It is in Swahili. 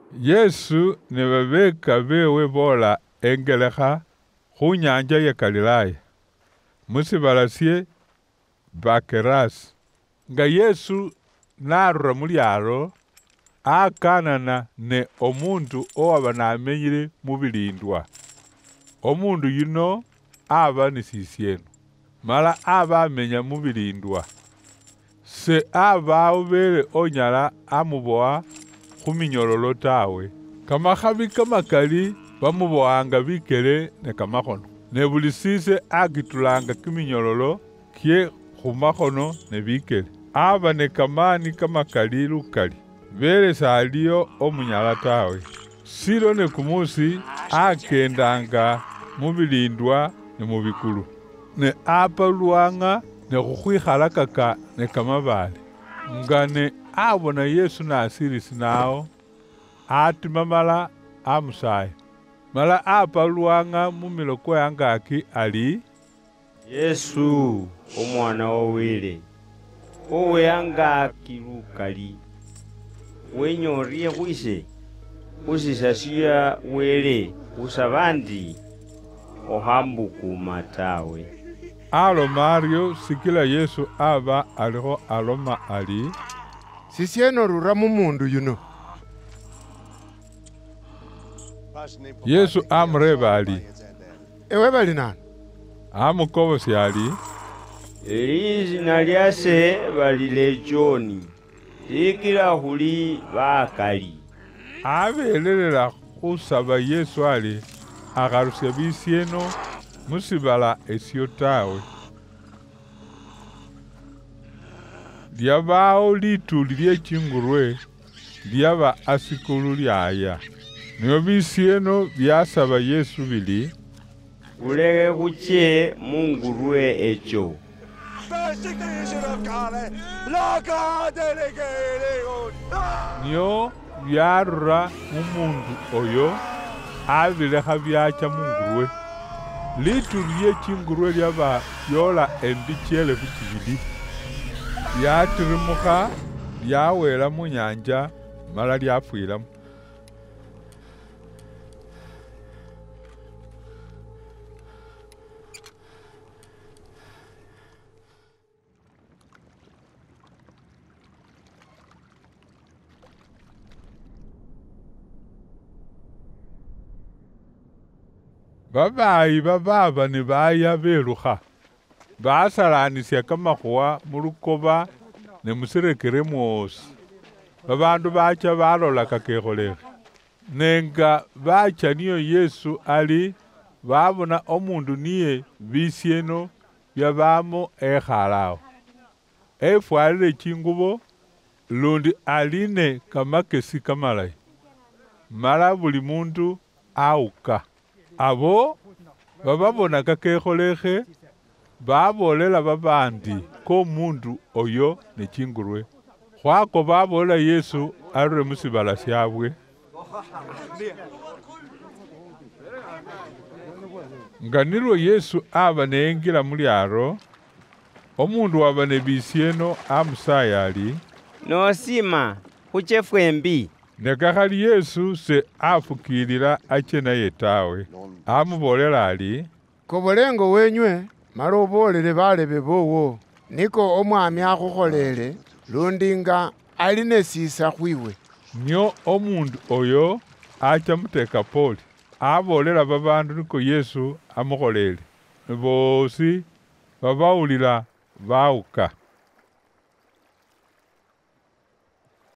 Yesu ne babeka bewe bola engelekha khunyanja ya Galilaya musibalasye Bakerasi. Nga Yesu narura mulyalo akanana ne omundu owaba namenyile mubilindwa. Omundu yuno aba ni sisyeno mala aba amenya mubilindwa. Se abawo bele onyala amuboa khuminyololo tawe. Kamakhabi kamakali bamuboanga bikele ne kamakhono. Ne buli sise akitulanga kiminyololo kye khumakhono ne bikele. Aba ne kamani kamakali lukali. Bele saliyo omunyala tawe. Silo ne kumusi akendanga mubilindwa ne mubikulu. Ne apalwanga ne khukhwikhalakaka ne kamabale. Nga ne abona Yesu nasirisi nawo atima mala amusaya. Mala apalwanga mumilo kwe angaki ali Yesu omwana wowele owe angaki lukali wenyorie khwise khusisasiya wele khusabandi okhambukuma tawe. aloma aryo sikila Yesu aba alikho aloma ali sisyeno rura mumundu yuno. Yesu amureba ali Ewe bali nani? amukobosya ali Lizina lyase bali Lejoni likila khuli bakali. abelelela khusaba Yesu ali akharusya bisyeno musibala esyo tawe. Lyabawo lituli lye chingurwe lyaba asikulu lyaya. Nio bisyeno byasaba Yesu bili Uleke khuche mungurwe echo. nio byarura mumundu oyo abilekha byacha mungurwe. Lituli lye chingurwe lyaba yola endichele chibili lyatirimukha lyawela munyanja mala lyafwilamo. Babayi bababa ni baya belukha basalanisya kamakhuwa mulukoba ne musirekere mwosi. Babandu bacha balolaka kekholekhe. Nenga bacha niyo Yesu ali babona omundu niye bisyeno byabamo ekhalawo. Efwalile chingubo lundi aline kamakesi kamalayi. Mala buli mundu auka. Abo bababona kakekholekhe babolela babandi ko mundu oyo ne chingurwe. Khwako babolela Yesu arure musibala syabwe. Nga nilwo Yesu aba neyengila mulyaro omundu waba ne bisyeno amusaya ali Nosima khuche fwembi. ne kakhali Yesu se afukilila ache naye tawe. Amubolela ali Kobolengo wenywe mala obolele balebe bowo niko omwami akhukholele lundi nga ali ne sisa khwiwe. nio omundu oyo acha muteka poli abolela babandu niko Yesu amukholele. Bosi babawulila bawuka.